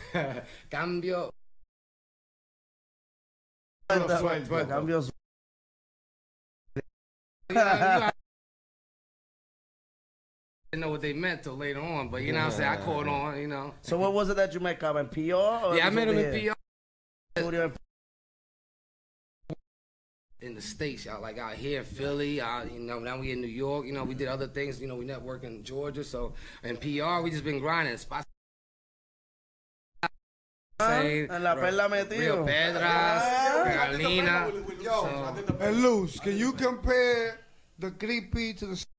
Cambio. Suelto. Cambio. You know, I didn't know what they meant till later on, but you know what I'm saying? I caught on, you know? So what was it that you met, Cabo? In P R? or Yeah, I was met it him in here? P R. Studio in- In the States, y'all, like out here in Philly, uh, you know, now we in New York, you know, we did other things, you know, we network in Georgia, so in P R, we just been grinding. Spots En la perla Rio metido. Pedras, Ah. Carolina. With- with Yo, Loose, I did the- And Loose, can you compare the creepy to the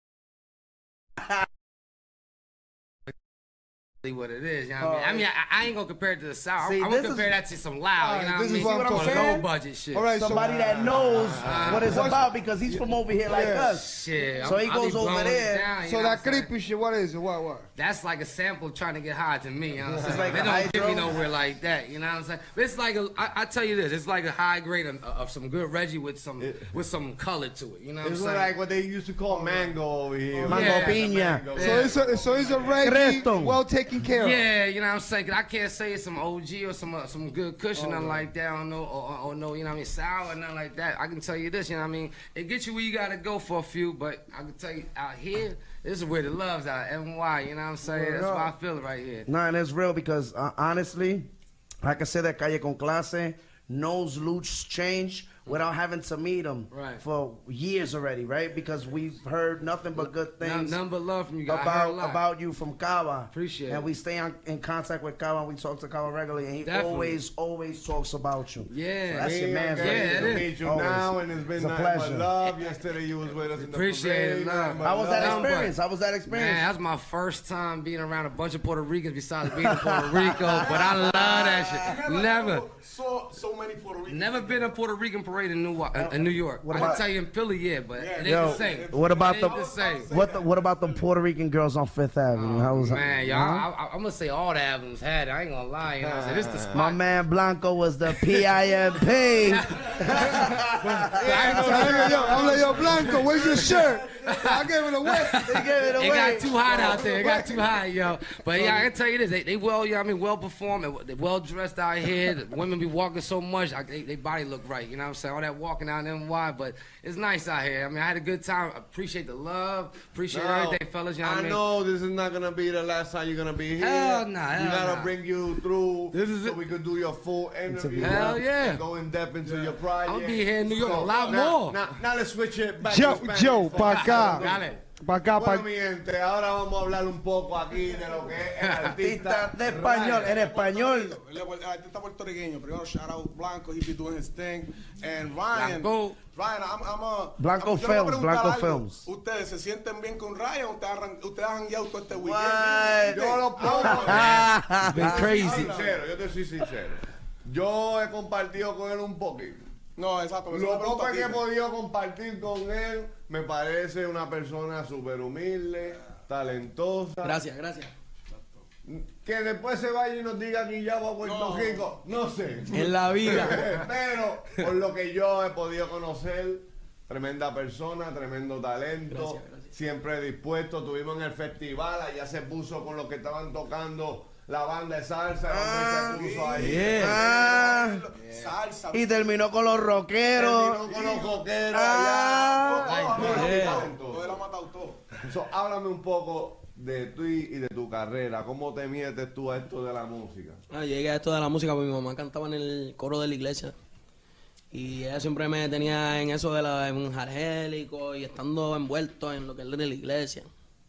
What it is, you know what I mean? I mean, I, I ain't gonna compare it to the South. See, I'm gonna this compare is- that to some loud, Alright, you know what this I is mean? what I'm Some talking low about. budget shit. All right, so Somebody that knows what it's what's- about because he's from over here like Yeah. us. Shit. So I'm- he I be goes over blowing it there. down, you So know that what I'm saying? creepy shit, what is it? What what? That's like a sample trying to get high to me. You know what I'm saying? It's like they a don't get me hydro. nowhere like that. You know what I'm saying? But it's like a, I, I tell you this, it's like a high grade of, of some good Reggie with some It- with some color to it. You know what I'm It's saying? like what they used to call mango over here. Mango Yeah. piña. Mango. So it's a so it's a reggae, Creston. well taken care of. Yeah, you know what I'm saying? 'Cause I can't say it's some O G or some uh, some good cushion, nothing like that. I don't know, or, or, or no, you know what I mean, sour, nothing like that. I can tell you this, you know what I mean? It gets you where you gotta go for a few, but I can tell you out here, this is where the love's at, N Y. You know what I'm saying? That's why I feel it right here. No, and it's real because uh, honestly, like I said, that Calle Con Clase knows Loose Change without having to meet him Right. for years already, right? Because we've heard nothing but good None, things none but love from you guys. I heard a about lot. about you from Kawa. Appreciate and it. we stay on, in contact with Kawa. We talk to Kawa regularly, and he Definitely. always, always talks about you. Yeah. So that's your man. Yeah, Great it to is. meet you Always. now, and it's been It's a nothing but pleasure. love. Yesterday you was with us in the Appreciate it, parade. love. nothing but How was that love. experience? How was that experience? Man, that's my first time being around a bunch of Puerto Ricans besides being in Puerto Rico, but I love that shit. Never. saw so many Puerto Ricans. Never been a Puerto Rican parade in New, uh, in New York. What I about- can tell you in Philly, yeah, but it ain't Yo, the same. what about it the, ain't the same? what the what about the Puerto Rican girls on Fifth Avenue? How was Man, y'all, huh? I, I, I'm gonna say all the avenues had it. I ain't gonna lie, you know what I'm saying? This the spot. My man Blanco was the P I M P. I'm like, yo, I'm like, yo, Blanco, where's your shirt? I gave it away. He gave it away. It got too hot out there. It got too hot, yo. But yeah, I can tell you this: they, they well, you know, what I mean, well performed, they well dressed out here. The women be walking so much, I, they, they body look right. You know what I'm saying? All that walking out in N Y, but it's nice out here. I mean, I had a good time. Appreciate the love. Appreciate No, everything, fellas. You know what I I mean? know this is not gonna be the last time you're gonna be here. Hell nah, we hell gotta nah. bring you through This is so it. we could do your full interview. Hell yeah. And go in depth into your project. I'll be here in New York a lot now, more. Now, now let's switch it back Joe, to Spanish. Joe, pa' acá. Dale. Pa' acá, pa' Bueno, mi gente, ahora vamos a hablar un poco aquí de lo que es el Artista artista de español, en español. El artista puertorriqueño. Primero, shout out Blanco. He be doing his thing. And Ryan. Blanco. Ryan, I'm, I'm a. Blanco I'm- yo le voy a Films, preguntar Blanco algo. Films. ¿Ustedes se sienten bien con Ryan? ¿Ustedes han, ustedes han guiado todo este weekend? What? Yo lo pongo. It's been crazy. Sincero, yo te soy sincero. Yo he compartido con él un poquito. No, exacto. eso Lo me pregunto poco a ti. que he podido compartir con él, me parece una persona súper humilde, talentosa. Gracias, gracias. Que después se vaya y nos diga que ya va a Puerto No. Rico, no sé. En la vida. Pero por lo que yo he podido conocer, tremenda persona, tremendo talento, Gracias, gracias. siempre dispuesto. Tuvimos en el festival, allá se puso con los que estaban tocando la banda de salsa, el hombre se puso ahí. Yeah. Ah, Salsa. y terminó con los rockeros. Terminó con los coqueros Ah. allá. Todo él Yeah. ha matado, todo él ha matado todo. So, háblame un poco de ti y de tu carrera. ¿Cómo te metes tú a esto de la música? Ah, llegué a esto de la música porque mi mamá cantaba en el coro de la iglesia. Y ella siempre me tenía en eso de la evangélico y estando envuelto en lo que es de la iglesia.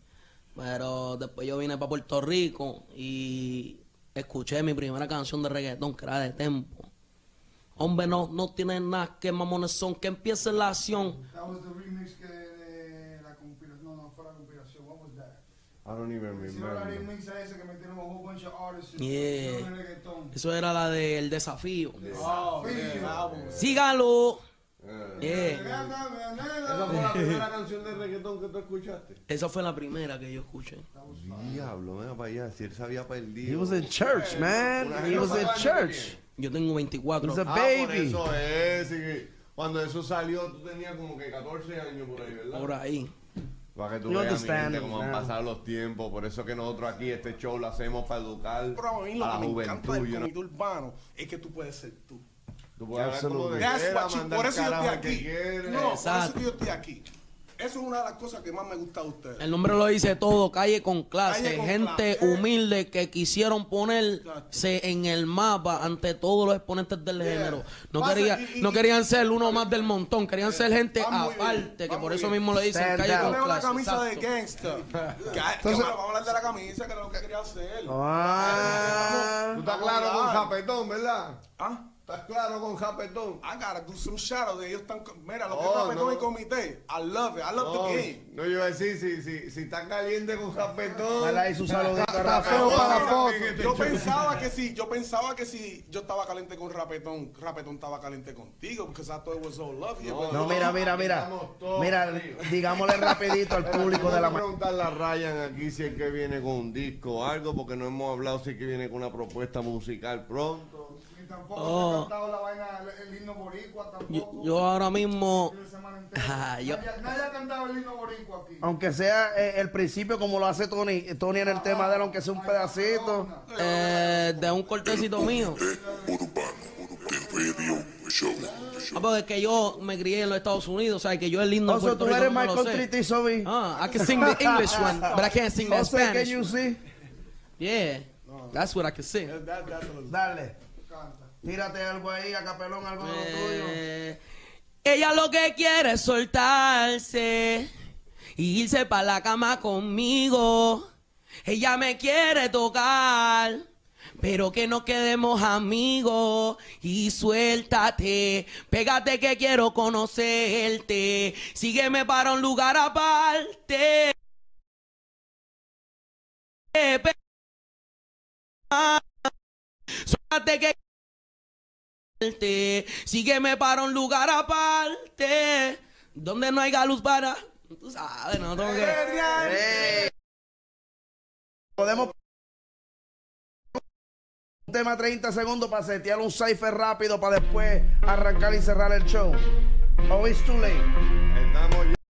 Pero después yo vine para Puerto Rico y escuché mi primera canción de reggaetón, que era de Tempo. Hombre, no, no tienen nada, que mamones son, que empiece la acción. That was the remix que de la compilación. No, no fue la compilación. What was that? I don't even Hicieron la remember. remix a ese que metieron a whole bunch of artists. Yeah. Hicieron el reggaetón. Eso era la del desafío. Oh, yeah. Sígalo. Eh. Yeah. ¿Esa fue la primera canción de reggaetón que tú escuchaste? Esa fue la primera que yo escuché. Diablo, mira para allá, si él se había He perdido. was in church, man. He was in church. Yo tengo veinticuatro. He's a Ah, por baby. eso es. sí. Cuando eso salió, tú tenías como que catorce años por ahí, ¿verdad? Por ahí. Para que tú You veas, mi understand, gente, cómo han man. pasado los tiempos. Por eso que nosotros aquí este show lo hacemos para educar Pero a mí lo a la que me encanta juventud. del you know. comité urbano es que tú puedes ser tú. Tú puedes hablar como Absolutely. te That's quieras, what you- mandar por eso yo carajo estoy al que aquí. quieres. No, por eso Exacto. que yo estoy aquí. Eso es una de las cosas que más me gusta de ustedes. El nombre lo dice todo, calle con clase, Calle con gente clase. humilde que quisieron ponerse en el mapa ante todos los exponentes del género. No, Pasa, quería, y- y- no querían ser uno más del montón, querían ser gente Va muy bien, aparte, que va por muy eso bien. mismo le dicen Stand calle out. con Ponle una clase. camisa de exacto. gangsta. Que- que vamos a hablar de la camisa, que es lo que quería hacer. Ah. Tú estás claro con Japetón, ¿verdad? Ah, ¿Estás claro con Japetón? I gotta do some shadow de ellos están. Mira, lo que Oh, es Rapetón no. y comité. I love it. I love No, the game. no, yo iba a decir, si, si, si está caliente con Japetón. Dale ahí su saludito a Está Rafa. feo para la foto. Yo pensaba que si, yo pensaba que si yo estaba caliente con Rapetón, Rapetón estaba caliente contigo, because I thought it was so lovely. but- No, mira, mira, mira. Estamos todos Mira, fríos. digámosle rapidito al público de la Vamos a ma- preguntarle a Ryan aquí si es que viene con un disco o algo, porque no hemos hablado si es que viene con una propuesta musical pronto. Y tampoco Oh. se ha cantado la vaina, el himno boricua tampoco. Yo, yo ahora mismo, Fin de semana entero. Ah, yo- Nadie, nadie ha cantado el himno boricua aquí. Aunque sea eh, el principio como lo hace Tony, Tony en el tema de él, aunque sea un pedacito. eh, de un cortecito mío. Ah, porque es que yo me crié en los Estados Unidos, o sea, que yo el himno de Also, Puerto tú Rico eres no me lo Michael sé. Triti, Sobi. Ah, I can sing the English one, but I can't sing the Also, can Spanish. you see? Yeah, that's what I can sing. That- that's a little- Dale. Tírate algo ahí, a capelón, algo de lo tuyo. Eh, Ella lo que quiere es soltarse y irse para la cama conmigo. Ella me quiere tocar, pero que no quedemos amigos. Y suéltate, pégate que quiero conocerte. Sígueme para un lugar aparte. Suéltate que sígueme para un lugar aparte donde no haya luz para. Tú sabes, no tengo que. Hey. Podemos un tema treinta segundos para setear un cipher rápido para después arrancar y cerrar el show. Oh, it's too late. Estamos ya.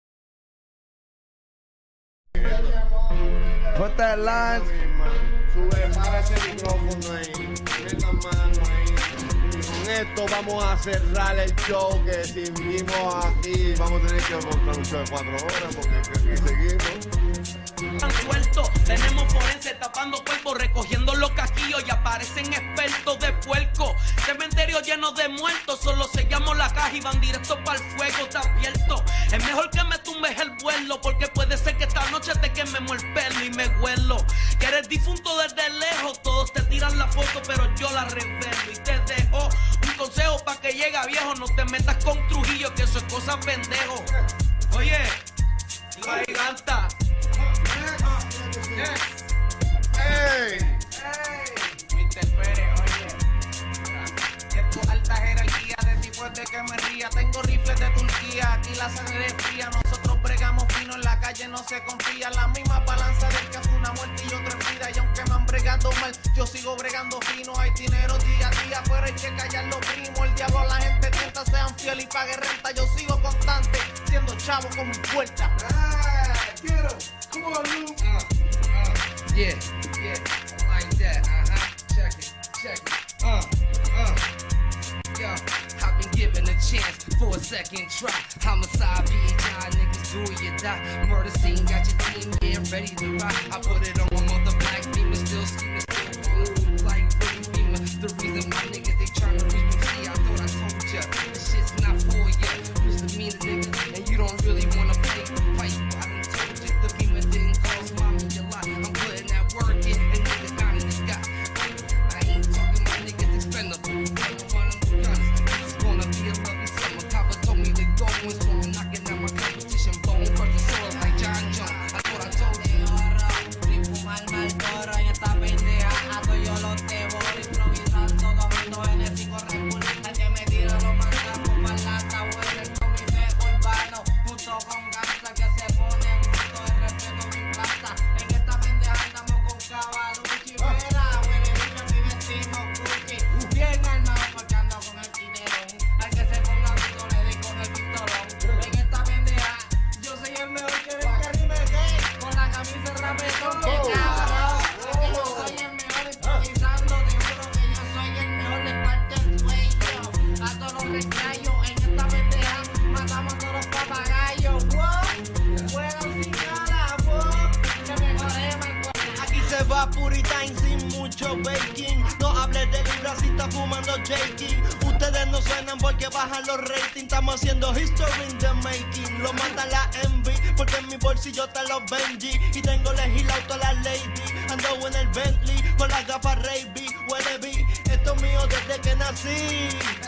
Put that line. Sube para ese micrófono ahí. Meta mano ahí. Con esto vamos a cerrar el show que seguimos aquí. Vamos a tener que montar un show de cuatro horas porque aquí seguimos. Están sueltos, tenemos forense tapando cuerpos, recogiendo los casquillos y aparecen expertos de puerco. Cementerio lleno de muertos, solo sellamos la caja y van directos para el fuego, está abierto. Es mejor que me tumbes el vuelo, porque puede ser que esta noche te quememos el pelo y me huelo. Que eres difunto desde lejos, todos te tiran la foto, pero yo la revelo y te dejo un consejo para que llegue a viejo. No te metas con Trujillo, que eso es cosa pendejo. Oye, la giganta. ¡Ey! mister Pérez, oye, esto es alta jerarquía de tipo de que me ría. Tengo rifles de Turquía, aquí la sangre es fría. Nosotros bregamos fino, en la calle no se confía. La misma balanza del que fue una muerte y otra en vida. Y aunque me han bregado mal, yo sigo bregando fino. Hay dinero día a día, pero hay que callar los primos. El diablo a la gente tienta, sean fiel y pague renta. Yo sigo constante, siendo chavo con mi puerta. Ah, get him. Come on, Lou. Uh, uh, yeah, yeah, like that, uh-huh, check it, check it, uh, uh, yo, I've been given a chance for a second try. Homicide, B H I, niggas do it, you die. Murder scene, got your team here ready to ride. I put it on my mother black beamer, still scheming, still blue, like Willie Beamer. The reason why niggas, they tryna reach me, see, I thought I told ya, this shit's not for ya. Misdemeanor, nigga, and you don't really wanna play, fight, I done told ya, the beamer didn't cost mommy a lot. I'm putting that work in, and niggas down in the sky. I ain't talking my niggas expendable. One of them guns, this is gonna be a lovely summer. Papa told me to go and so I'm knocking out my competition bone. First the soil like John Jones. I thought I told you. Ni fumar mal toro en esta pendeja. Hago yo los devoro improvisando, tomando enérgico Red Bull. Al que me tira lo mandamos para la tabuela con mi fe urbano. Junto con gangsta que se pone en punto de respeto mi plaza. En esta pendeja andamos con Cavalucci. Vera, huele bicho, mi vecino Gucci. Bien armado porque ando con el dinero. Al que se ponga visto le di con el pistolón. En esta pendeja yo soy el mejor que ven que rime gay. Con la camisa rapetón que cabrón. Que yo soy el mejor improvisando. Te juro que yo soy el mejor de parte del cuello. A todos los reclayos en esta pendeja matamos a todos los papagayos. Wow, juegan sin nada, wow. Que me jode mal cuerpo. Aquí se va Puritain sin mucho baking. No hables de libras si está fumando Jakey. Ustedes no suenan porque bajan los ratings. Estamos haciendo history in the making. Lo mata la envy porque en mi bolsillo están los Benji. Y tengo legislado todas las lady. Ando en el Bentley con las gafas Ray-B. Huele B, esto es mío desde que nací.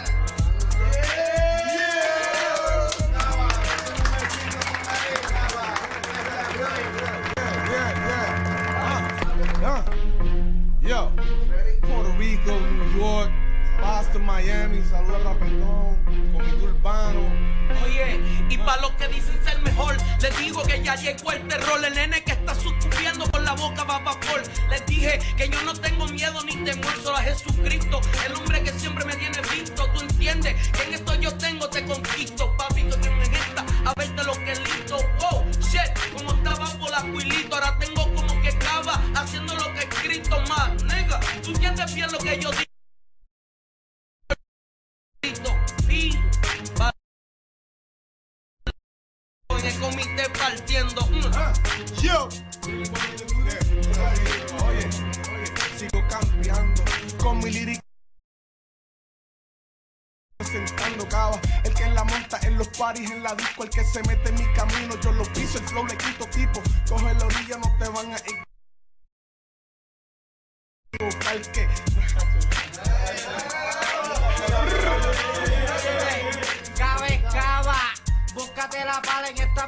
Yo, Puerto Rico, New York, Boston, Miami, saludos a Rapetón, Comité Urbano. Oye, y para los que dicen ser mejor, les digo que ya llegó el terror. El nene que está sucumbiendo por la boca va a vapor. Les dije que yo no tengo miedo ni temor, solo a Jesucristo, el hombre que siempre me tiene visto. Tú entiendes que en esto yo tengo, te conquisto. Papito, que me gesta a verte lo que es listo. Wow, shit, como estaba por la cuilito, ahora tengo como que cava haciendo lo que he escrito más. Nega, tú entiendes bien lo que yo digo. En el comité partiendo. Mm. Yo, oye, oye, sigo campeando con mi lírica. representando cava. El que la monta en los parties, en la disco, el que se mete en mi camino, yo lo piso, el flow le quito tipo. Coge la orilla, no te van a equivocar que... Cabe, cava, búscate la pala en esta...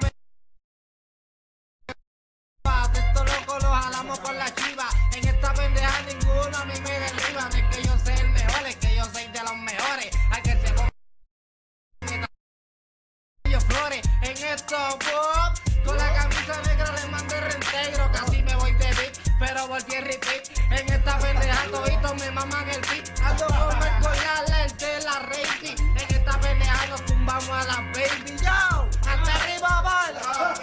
Esto loco lo jalamos por la chiva. En esta pendeja ninguno a mí me derriba. No es que yo sea el mejor, es que yo soy de los mejores. Hay que se ponga flores. En esto, pop, con la camisa negra le mandé reintegro. Casi me voy de beat, pero volví a repeat. En esta pendeja toditos me maman el beat. Ando con el collar, el de la rating. En esta pendeja nos tumbamos a la baby. Yo, hasta arriba, bol.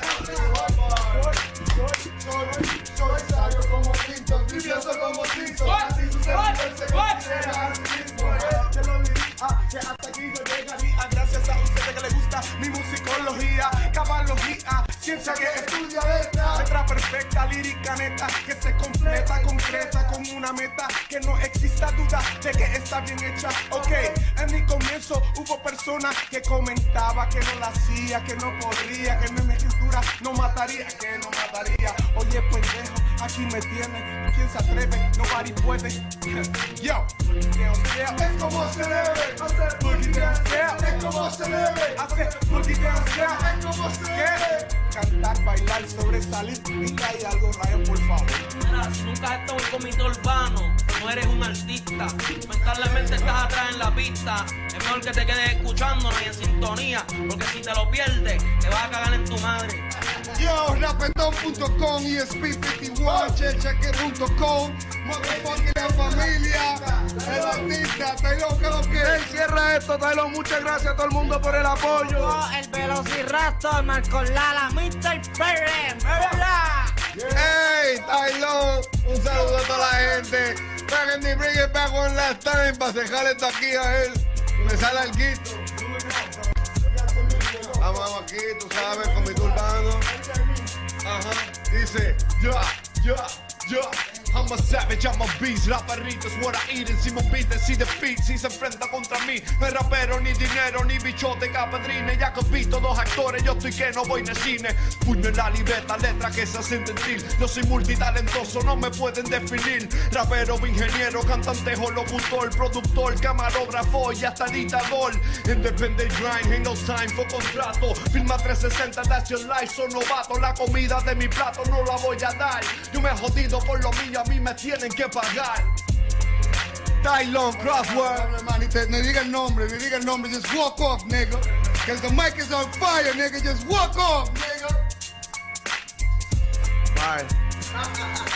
Soy, soy sabio como Tinto, envidioso como Tinto. Así sucede, se considera así mismo. Te lo diría, que hasta aquí yo llegaría. Gracias a ustedes que les gusta mi musicología, cabalogía, ciencia que estudia letra. Letra perfecta, lírica neta, que se completa, concreta, con una meta, que no exista duda de que está bien hecha. Ok, en mi comienzo hubo personas que comentaba que no la hacía, que no podría, que en mi escritura no mataría, que no mataría. Oye, pendejo, aquí me tiene. ¿Quién se atreve? Nobody puede. Yo, es como se debe hacer boogie dance. Es como se debe hacer boogie dance. Es como se debe cantar, bailar, sobresalir. Y hay algo, Ryan, por favor. Mira, si nunca has estado en un comité urbano, no eres un artista. Lamentablemente estás atrás en la pista. Es mejor que te quedes escuchándonos y en sintonía, porque si te lo pierdes, te vas a cagar en tu madre. Yo, rapetón punto com, E S P cincuenta y uno, checheque punto com, motherfucking la familia, el artista, Taylor, ¿qué lo que? Él cierra esto, Taylor, muchas gracias a todo el mundo por el apoyo. Oh, el Velociraptor, Marco Lala, mister Perry, ¿verdad? Hey, Taylor, un saludo a toda la gente. Back bring it back one last time para dejarle esto aquí a él. Me sale el guito. Vamos aquí, tú sabes, con mi urbano. Ajá, dice, ya, ya, ya. I'm a savage, I'm a beast, raperrito es what I eat. Encima un beat, si defeat, si se enfrenta contra mí. No es rapero, ni dinero, ni bichote, capadrine. Ya que he visto dos actores, yo estoy que no voy de cine. Puño en la libreta, letra que se hacen sentir. Yo soy multitalentoso, no me pueden definir. Rapero, ingeniero, cantante, locutor, productor, camarógrafo y hasta editador. Independent grind, ain't no time for contrato. Filma trescientos sesenta, that's your life, soy novato. La comida de mi plato no la voy a dar. Yo me he jodido por lo mío, a mí me tienen que pagar. Tylon Crossword. No diga el nombre, no diga el nombre, just walk off, nigga. Cause the mic is on fire, nigga, just walk off, nigga. Bye.